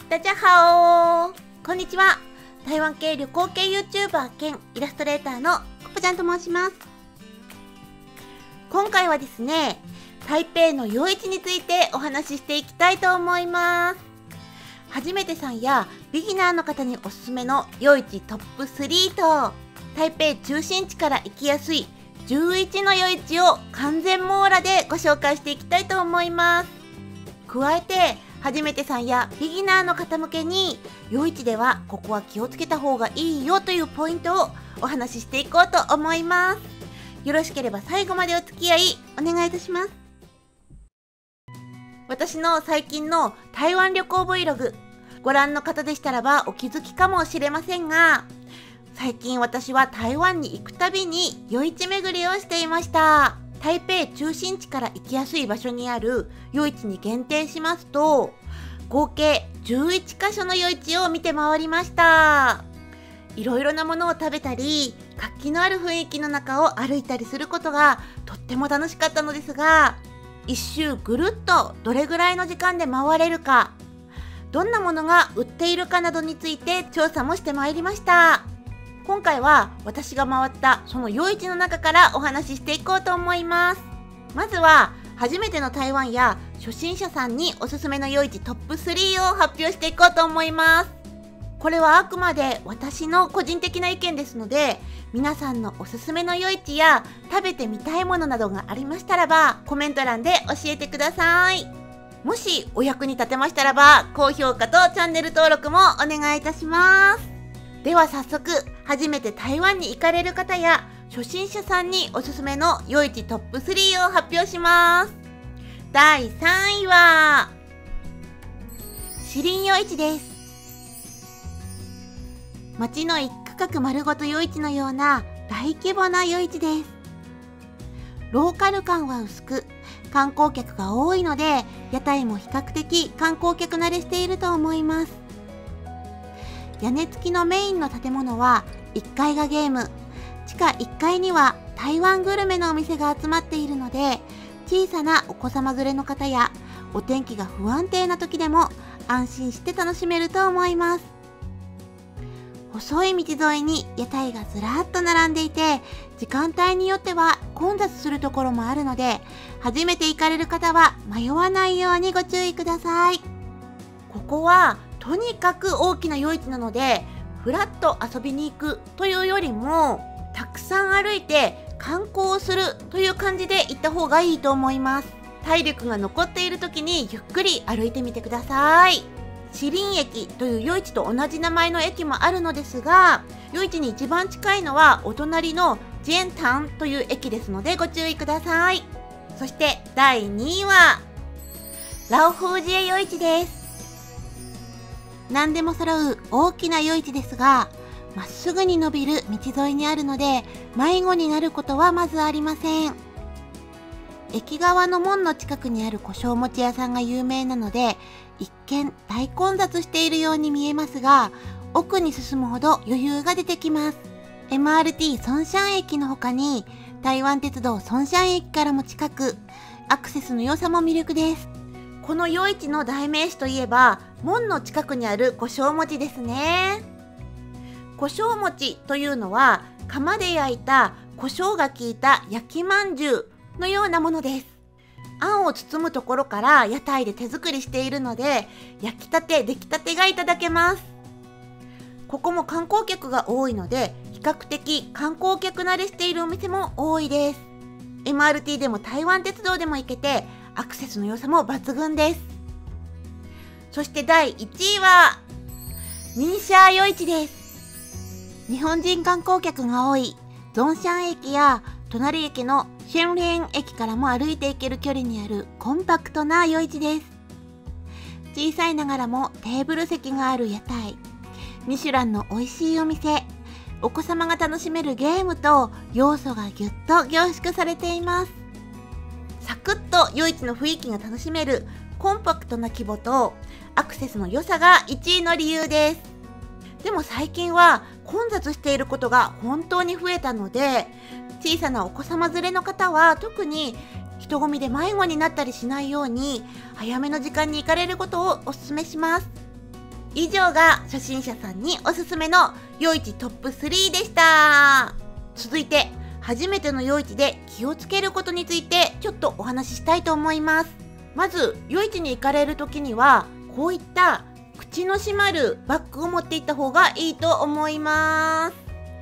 大家好こんにちは。台湾系旅行系 YouTuber 兼イラストレーターのコポちゃんと申します。今回はですね、台北の夜市についてお話ししていきたいと思います。初めてさんやビギナーの方におすすめの夜市トップ3と、台北中心地から行きやすい11の夜市を完全網羅でご紹介していきたいと思います。加えて初めてさんやビギナーの方向けに、夜市ではここは気をつけた方がいいよというポイントをお話ししていこうと思います。よろしければ最後までお付き合いお願いいたします。私の最近の台湾旅行 Vlog ご覧の方でしたらばお気づきかもしれませんが、最近私は台湾に行くたびに夜市巡りをしていました。台北中心地から行きやすい場所にある夜市に限定しますと、合計11カ所の夜市を見て回りました。いろいろなものを食べたり、活気のある雰囲気の中を歩いたりすることがとっても楽しかったのですが、一周ぐるっとどれぐらいの時間で回れるか、どんなものが売っているかなどについて調査もしてまいりました。今回は私が回ったその夜市の中からお話ししていこうと思います。まずは初めての台湾や初心者さんにおすすめの夜市トップ3を発表していこうと思います。これはあくまで私の個人的な意見ですので、皆さんのおすすめの夜市や食べてみたいものなどがありましたらばコメント欄で教えてください。もしお役に立てましたらば高評価とチャンネル登録もお願いいたします。では早速、初めて台湾に行かれる方や初心者さんにおすすめの夜市トップ3を発表します。第3位は士林夜市です。街の一区画丸ごと夜市のような大規模な夜市です。ローカル感は薄く、観光客が多いので屋台も比較的観光客慣れしていると思います。屋根付きのメインの建物は1階がゲーム、地下1階には台湾グルメのお店が集まっているので、小さなお子様連れの方やお天気が不安定な時でも安心して楽しめると思います。細い道沿いに屋台がずらっと並んでいて、時間帯によっては混雑するところもあるので、初めて行かれる方は迷わないようにご注意ください。ここはとにかく大きな夜市なので、ふらっと遊びに行くというよりも、たくさん歩いて観光をするという感じで行った方がいいと思います。体力が残っている時にゆっくり歩いてみてください。士林駅という夜市と同じ名前の駅もあるのですが、夜市に一番近いのはお隣のジエンタンという駅ですのでご注意ください。そして第2位はラオフージエ夜市です。何でも揃う大きな夜市ですが、まっすぐに伸びる道沿いにあるので迷子になることはまずありません。駅側の門の近くにある胡椒餅屋さんが有名なので、一見大混雑しているように見えますが、奥に進むほど余裕が出てきます。MRT ソンシャン駅の他に台湾鉄道ソンシャン駅からも近く、アクセスの良さも魅力です。この夜市の代名詞といえば門の近くにある胡椒餅ですね。胡椒餅というのは窯で焼いた胡椒が効いた焼きまんじゅうのようなものです。あんを包むところから屋台で手作りしているので、焼きたて出来たてがいただけます。ここも観光客が多いので比較的観光客慣れしているお店も多いです。 MRT でも台湾鉄道でも行けてアクセスの良さも抜群です。そして第1位はニンシャー夜市です。日本人観光客が多いゾンシャン駅や隣駅のシェンリン駅からも歩いて行ける距離にあるコンパクトな夜市です。小さいながらもテーブル席がある屋台、ミシュランの美味しいお店、お子様が楽しめるゲームと要素がぎゅっと凝縮されています。サクッと夜市の雰囲気が楽しめるコンパクトな規模とアクセスの良さが1位の理由です。でも最近は混雑していることが本当に増えたので、小さなお子様連れの方は特に人混みで迷子になったりしないように早めの時間に行かれることをお勧めします。 以上が初心者さんにおすすめの夜市トップ3でした。続いて初めての夜市で気をつけることについてちょっとお話ししたいと思います。まず夜市に行かれる時にはこういった口の閉まるバッグを持っていった方がいいと思います。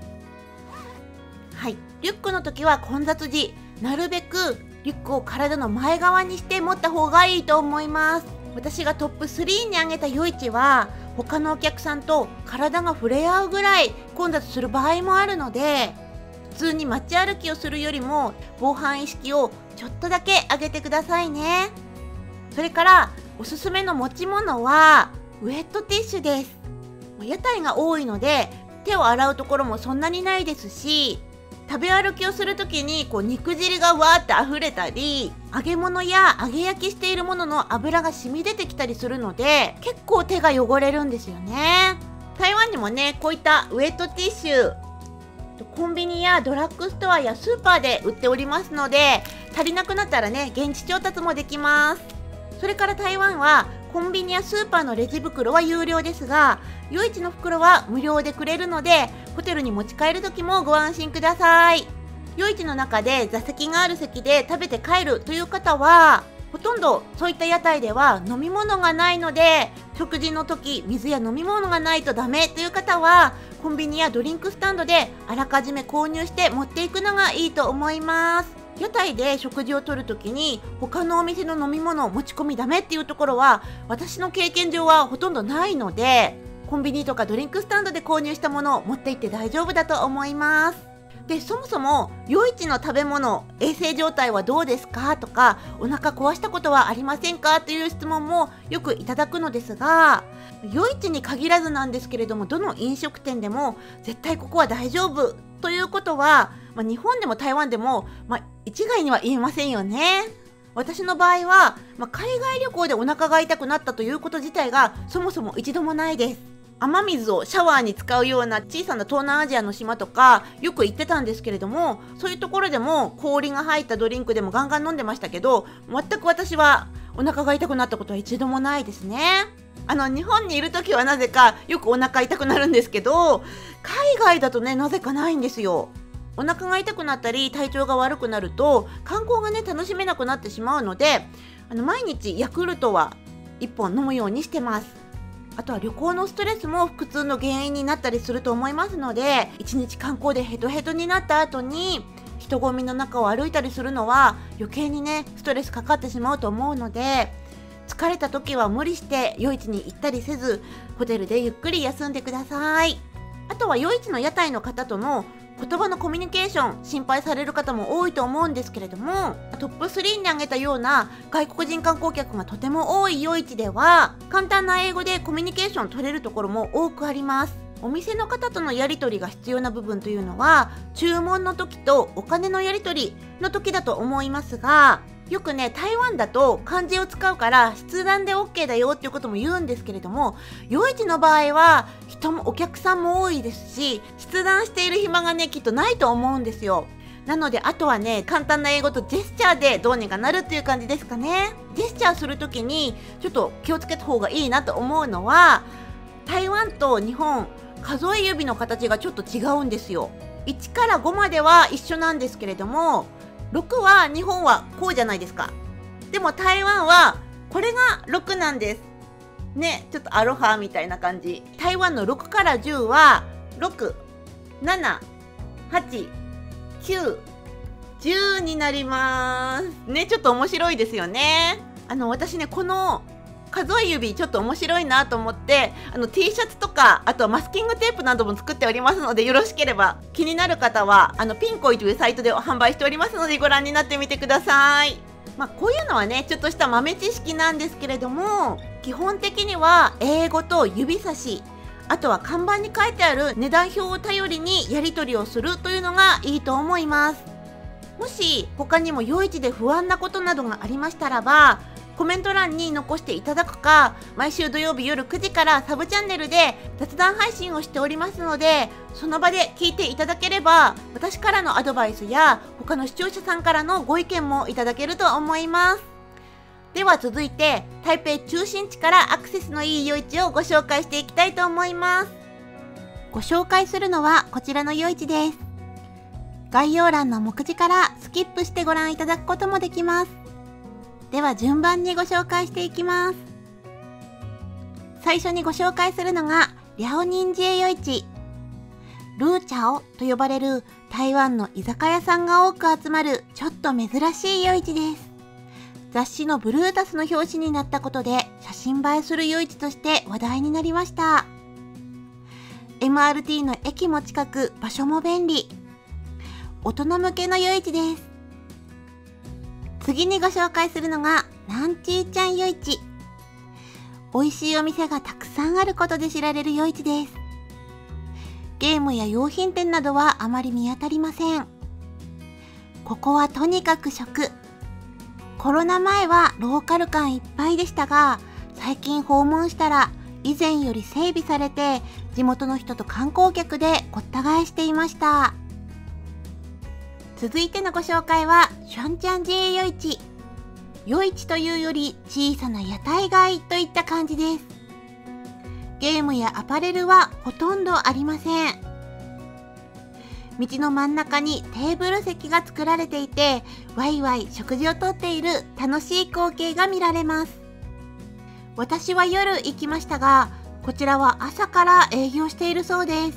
はい、リュックの時は混雑時なるべくリュックを体の前側にして持った方がいいと思います。私がトップ3に挙げた夜市は他のお客さんと体が触れ合うぐらい混雑する場合もあるので、普通に街歩きをするよりも防犯意識をちょっとだけ上げてくださいね。それからおすすめの持ち物はウェットティッシュです。屋台が多いので手を洗うところもそんなにないですし、食べ歩きをするときに肉汁がわーって溢れたり、揚げ物や揚げ焼きしているものの油が染み出てきたりするので結構手が汚れるんですよね。台湾にもねこういったウェットティッシュコンビニやドラッグストアやスーパーで売っておりますので、足りなくなったらね現地調達もできます。それから台湾はコンビニやスーパーのレジ袋は有料ですが、夜市の袋は無料でくれるのでホテルに持ち帰る時もご安心ください。夜市の中で座席がある席で食べて帰るという方はほとんどそういった屋台では飲み物がないので、食事の時水や飲み物がないとダメという方はコンビニやドリンクスタンドであらかじめ購入して持っていくのがいいと思います。屋台で食事をとるときに他のお店の飲み物を持ち込みダメっていうところは私の経験上はほとんどないので、コンビニとかドリンクスタンドで購入したものを持って行って大丈夫だと思います。で、そもそも夜市の食べ物衛生状態はどうですかとか、お腹壊したことはありませんかという質問もよくいただくのですが、夜市に限らずなんですけれども、どの飲食店でも絶対ここは大丈夫ということは、日本でも台湾でも、一概には言えませんよね。私の場合は、海外旅行でお腹が痛くなったということ自体がそもそも一度もないです。雨水をシャワーに使うような小さな東南アジアの島とかよく行ってたんですけれども、そういうところでも氷が入ったドリンクでもガンガン飲んでましたけど、全く私はお腹が痛くなったことは一度もないですね。日本にいる時はなぜかよくお腹痛くなるんですけど、海外だとねなぜかないんですよ。お腹が痛くなったり体調が悪くなると観光がね楽しめなくなってしまうので、毎日ヤクルトは1本飲むようにしてます。あとは旅行のストレスも腹痛の原因になったりすると思いますので、1日観光でヘトヘトになった後に人混みの中を歩いたりするのは余計にねストレスかかってしまうと思うので、疲れた時は無理して夜市に行ったりせずホテルでゆっくり休んでください。あとは夜市の屋台の方との言葉のコミュニケーション心配される方も多いと思うんですけれども、トップ3に挙げたような外国人観光客がとても多い夜市では簡単な英語でコミュニケーション取れるところも多くあります。お店の方とのやり取りが必要な部分というのは注文の時とお金のやり取りの時だと思いますが、よくね台湾だと漢字を使うから筆談で OK だよっていうことも言うんですけれども、夜市の場合は人もお客さんも多いですし、筆談している暇がねきっとないと思うんですよ。なのであとはね簡単な英語とジェスチャーでどうにかなるっていう感じですかね。ジェスチャーするときにちょっと気をつけた方がいいなと思うのは、台湾と日本数え指の形がちょっと違うんですよ。1から5までは一緒なんですけれども、6は日本はこうじゃないですか。でも台湾はこれが6なんですね。ちょっとアロハみたいな感じ。台湾の6から10は6、7、8、9、10になりますね。ちょっと面白いですよね。私ねこの数え指ちょっと面白いなと思って、T シャツとかあとはマスキングテープなども作っておりますので、よろしければ気になる方はピンコイというサイトで販売しておりますのでご覧になってみてください。こういうのはねちょっとした豆知識なんですけれども、基本的には英語と指差し、あとは看板に書いてある値段表を頼りにやり取りをするというのがいいと思います。もし他にも夜市で不安なことなどがありましたらばコメント欄に残していただくか、毎週土曜日夜9時からサブチャンネルで雑談配信をしておりますので、その場で聞いていただければ私からのアドバイスや他の視聴者さんからのご意見もいただけると思います。 では続いて台北中心地からアクセスのいい夜市をご紹介していきたいと思います。ご紹介するのはこちらの夜市です。概要欄の目次からスキップしてご覧いただくこともできます。では順番にご紹介していきます。最初にご紹介するのがリャオニンジエ夜市。ルーチャオと呼ばれる台湾の居酒屋さんが多く集まるちょっと珍しい夜市です。雑誌のブルータスの表紙になったことで写真映えする夜市として話題になりました。MRT の駅も近く場所も便利。大人向けの夜市です。次にご紹介するのがナンチーちゃん夜市。美味しいお店がたくさんあることで知られる夜市です。ゲームや用品店などはあまり見当たりません。ここはとにかく食。コロナ前はローカル感いっぱいでしたが、最近訪問したら以前より整備されて地元の人と観光客でごった返していました。続いてのご紹介はシャンチャンジエ夜市。夜市というより小さな屋台街といった感じです。ゲームやアパレルはほとんどありません。道の真ん中にテーブル席が作られていて、ワイワイ食事をとっている楽しい光景が見られます。私は夜行きましたが、こちらは朝から営業しているそうです。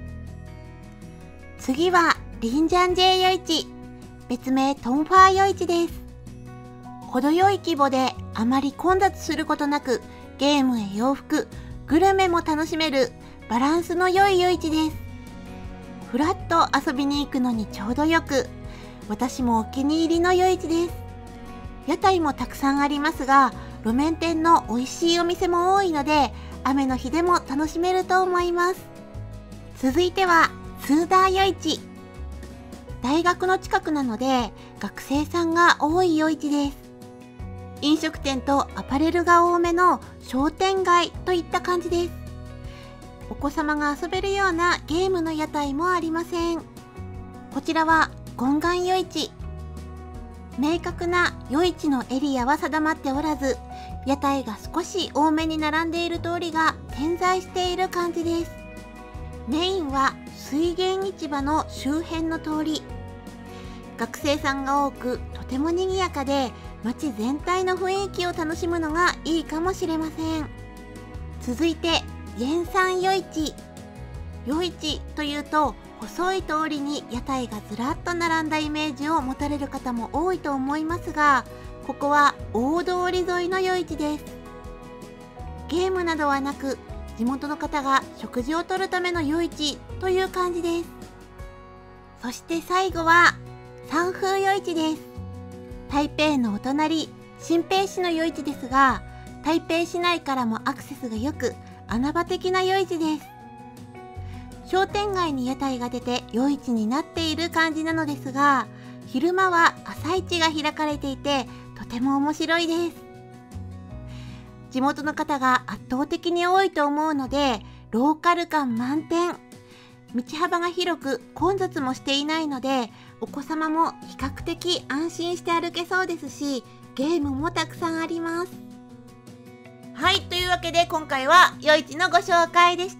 次はリンジャンジェ夜市、別名トンファー夜市です。程よい規模であまり混雑することなく、ゲームや洋服、グルメも楽しめるバランスの良い夜市です。ふらっと遊びに行くのにちょうどよく、私もお気に入りの夜市です。屋台もたくさんありますが、路面店の美味しいお店も多いので、雨の日でも楽しめると思います。続いてはスーダー夜市。大学の近くなので学生さんが多い夜市です。飲食店とアパレルが多めの商店街といった感じです。お子様が遊べるようなゲームの屋台もありません。こちらはゴンガン夜市。明確な夜市のエリアは定まっておらず、屋台が少し多めに並んでいる通りが点在している感じです。メインは水源市場の周辺の通り。学生さんが多くとても賑やかで、街全体の雰囲気を楽しむのがいいかもしれません。続いてヤンサン夜市。夜市というと細い通りに屋台がずらっと並んだイメージを持たれる方も多いと思いますが、ここは大通り沿いの夜市です。ゲームなどはなく、地元の方が食事をとるための夜市という感じです。そして最後はサンフー夜市です。台北のお隣、新北市の夜市ですが、台北市内からもアクセスが良く、穴場的な夜市です。商店街に屋台が出て夜市になっている感じなのですが、昼間は朝市が開かれていてとても面白いです。地元の方が圧倒的に多いと思うので、ローカル感満点。道幅が広く混雑もしていないので、お子様も比較的安心して歩けそうですし、ゲームもたくさんあります。はい、というわけで今回は夜市のご紹介でした。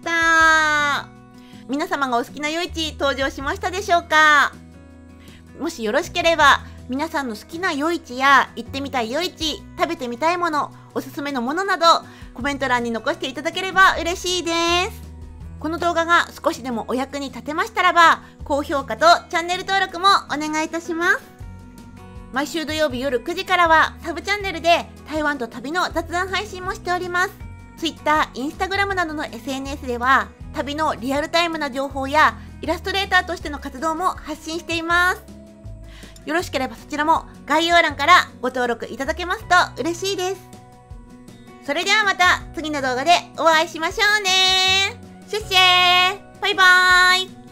皆様がお好きな夜市登場しましたでしょうか？もしよろしければ皆さんの好きな夜市や行ってみたい夜市、食べてみたいもの、おすすめのものなどコメント欄に残していただければ嬉しいです。この動画が少しでもお役に立てましたらば、高評価とチャンネル登録もお願いいたします。毎週土曜日夜9時からはサブチャンネルで台湾と旅の雑談配信もしております。Twitter、Instagram などの SNS では旅のリアルタイムな情報やイラストレーターとしての活動も発信しています。よろしければそちらも概要欄からご登録いただけますと嬉しいです。それではまた次の動画でお会いしましょうね。シェッシェー、バイバーイ。